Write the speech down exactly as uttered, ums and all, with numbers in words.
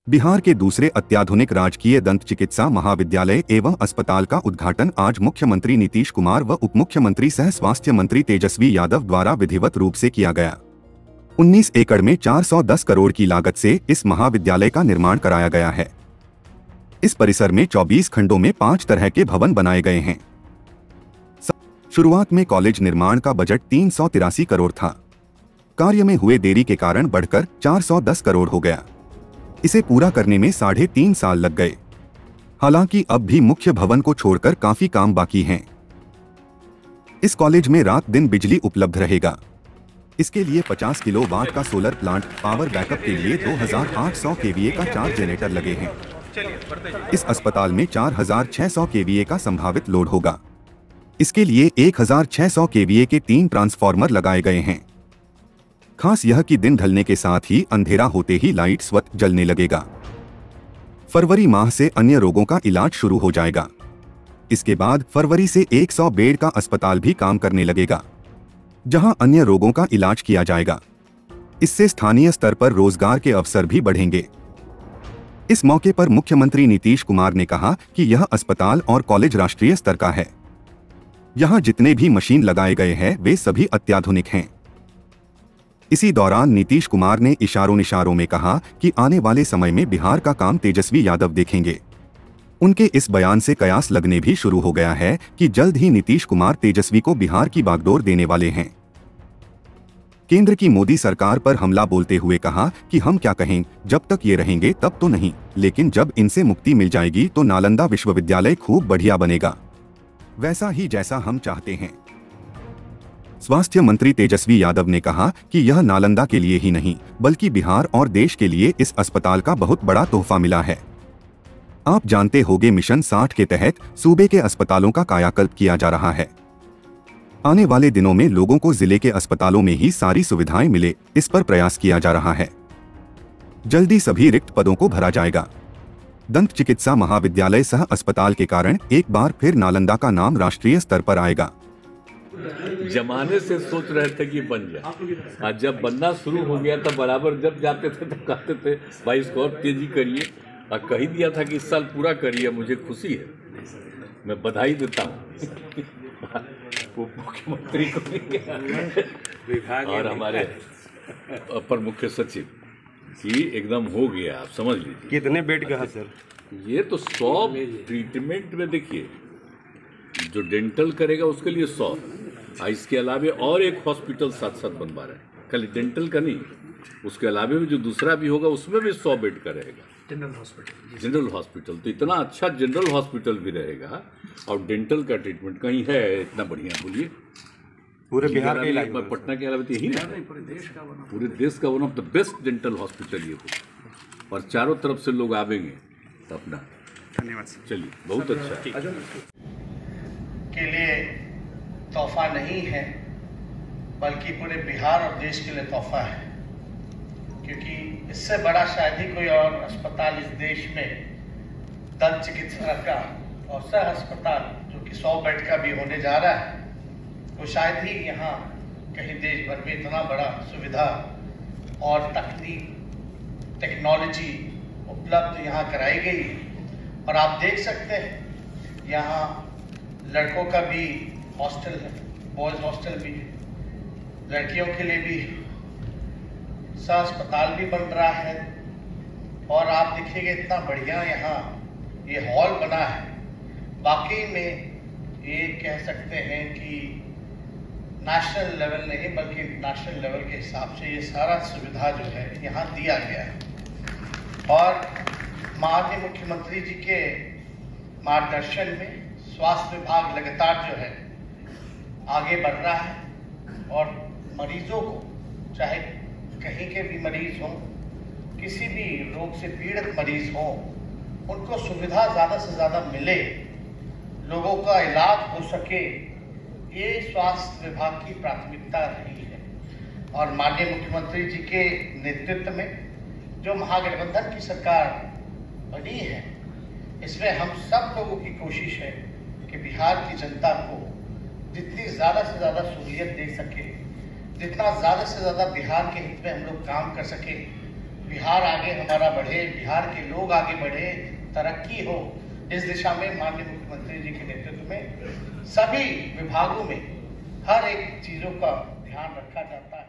बिहार के दूसरे अत्याधुनिक राजकीय दंत चिकित्सा महाविद्यालय एवं अस्पताल का उद्घाटन आज मुख्यमंत्री नीतीश कुमार व उप मुख्यमंत्री सह स्वास्थ्य मंत्री तेजस्वी यादव द्वारा विधिवत रूप से किया गया। उन्नीस एकड़ में चार सौ दस करोड़ की लागत से इस महाविद्यालय का निर्माण कराया गया है। इस परिसर में चौबीस खंडों में पांच तरह के भवन बनाए गए हैं। शुरुआत में कॉलेज निर्माण का बजट तीन सौ तिरासी करोड़ था। कार्य में हुए देरी के कारण बढ़कर चार सौ दस करोड़ हो गया। इसे पूरा करने में साढ़े तीन साल लग गए। हालांकि अब भी मुख्य भवन को छोड़कर काफी काम बाकी हैं। इस कॉलेज में रात दिन बिजली उपलब्ध रहेगा। इसके लिए पचास किलोवाट का सोलर प्लांट, पावर बैकअप के लिए दो हज़ार आठ सौ केवीए का चार जनरेटर लगे हैं। इस अस्पताल में चार हज़ार छह सौ केवीए का संभावित लोड होगा। इसके लिए एक हज़ार छह सौ केवीए के तीन ट्रांसफार्मर लगाए गए हैं। खास यह कि दिन ढलने के साथ ही अंधेरा होते ही लाइट स्वतः जलने लगेगा। फरवरी माह से अन्य रोगों का इलाज शुरू हो जाएगा। इसके बाद फरवरी से सौ बेड का अस्पताल भी काम करने लगेगा, जहां अन्य रोगों का इलाज किया जाएगा। इससे स्थानीय स्तर पर रोजगार के अवसर भी बढ़ेंगे। इस मौके पर मुख्यमंत्री नीतीश कुमार ने कहा कि यह अस्पताल और कॉलेज राष्ट्रीय स्तर का है। यहां जितने भी मशीन लगाए गए हैं वे सभी अत्याधुनिक हैं। इसी दौरान नीतीश कुमार ने इशारों निशारों में कहा कि आने वाले समय में बिहार का काम तेजस्वी यादव देखेंगे। उनके इस बयान से कयास लगने भी शुरू हो गया है कि जल्द ही नीतीश कुमार तेजस्वी को बिहार की बागडोर देने वाले हैं। केंद्र की मोदी सरकार पर हमला बोलते हुए कहा कि हम क्या कहें, जब तक ये रहेंगे तब तो नहीं, लेकिन जब इनसे मुक्ति मिल जाएगी तो नालंदा विश्वविद्यालय खूब बढ़िया बनेगा, वैसा ही जैसा हम चाहते हैं। स्वास्थ्य मंत्री तेजस्वी यादव ने कहा कि यह नालंदा के लिए ही नहीं बल्कि बिहार और देश के लिए इस अस्पताल का बहुत बड़ा तोहफा मिला है। आप जानते होंगे, मिशन साठ के तहत सूबे के अस्पतालों का कायाकल्प किया जा रहा है। आने वाले दिनों में लोगों को जिले के अस्पतालों में ही सारी सुविधाएं मिले, इस पर प्रयास किया जा रहा है। जल्दी सभी रिक्त पदों को भरा जाएगा। दंत चिकित्सा महाविद्यालय सह अस्पताल के कारण एक बार फिर नालंदा का नाम राष्ट्रीय स्तर पर आएगा। जमाने से सोच रहे थे कि बन जाए, आज जब बनना शुरू हो गया तब बराबर जब जाते थे तब कहते थे भाई इसको और तेजी करिए, और कह दिया था कि इस साल पूरा करिए। मुझे खुशी है, मैं बधाई देता हूँ मुख्यमंत्री को और हमारे अपर मुख्य सचिव कि एकदम हो गया। आप समझ लीजिए कितने बेड का है सर? ये तो सौ ट्रीटमेंट में, देखिए जो डेंटल करेगा उसके लिए सौ, इसके अलावे और एक हॉस्पिटल साथ साथ बनवा रहे हैं, खाली डेंटल का नहीं, उसके अलावे भी जो दूसरा भी होगा उसमें भी सौ बेड का रहेगा। जनरल हॉस्पिटल जनरल हॉस्पिटल तो इतना अच्छा जनरल हॉस्पिटल भी रहेगा और डेंटल का ट्रीटमेंट कहीं है इतना बढ़िया? बोलिए पूरे बिहार के इलाके में, पटना के अलावा यही नहीं, पूरे देश का वन पूरे देश का one of the best dental hospital ये हो, और चारों तरफ से लोग आवेंगे तो अपना। धन्यवाद। चलिए, बहुत अच्छा के लिए तोहफा नहीं है बल्कि पूरे बिहार और देश के लिए तोहफा है, क्योंकि इससे बड़ा शायद ही कोई और अस्पताल इस देश में दंत चिकित्सा का और सह अस्पताल जो कि सौ बेड का भी होने जा रहा है, वो शायद ही यहाँ कहीं देश भर में इतना बड़ा सुविधा और तकनीक टेक्नोलॉजी उपलब्ध यहाँ कराई गई। और आप देख सकते हैं यहाँ लड़कों का भी हॉस्टल है, बॉयज हॉस्टल भी है, लड़कियों के लिए भी सह अस्पताल भी बन रहा है। और आप देखिएगा इतना बढ़िया यहाँ ये हॉल बना है, वाकई में ये कह सकते हैं कि नेशनल लेवल नहीं बल्कि इंटरनेशनल लेवल के हिसाब से ये सारा सुविधा जो है यहाँ दिया गया है। और माननीय मुख्यमंत्री जी के मार्गदर्शन में स्वास्थ्य विभाग लगातार जो है आगे बढ़ रहा है और मरीजों को, चाहे कहीं के भी मरीज हों, किसी भी रोग से पीड़ित मरीज हों, उनको सुविधा ज़्यादा से ज़्यादा मिले, लोगों का इलाज हो सके, ये स्वास्थ्य विभाग की प्राथमिकता रही है। और माननीय मुख्यमंत्री जी के नेतृत्व में जो महागठबंधन की सरकार बनी है, इसमें हम सब लोगों की कोशिश है कि बिहार की जनता को जितनी ज़्यादा से ज़्यादा सहूलियत दे सके, जितना ज़्यादा से ज़्यादा बिहार के हित में हम लोग काम कर सके, बिहार आगे हमारा बढ़े, बिहार के लोग आगे बढ़े, तरक्की हो, इस दिशा में माननीय मुख्यमंत्री जी के नेतृत्व में सभी विभागों में हर एक चीजों का ध्यान रखा जाता है।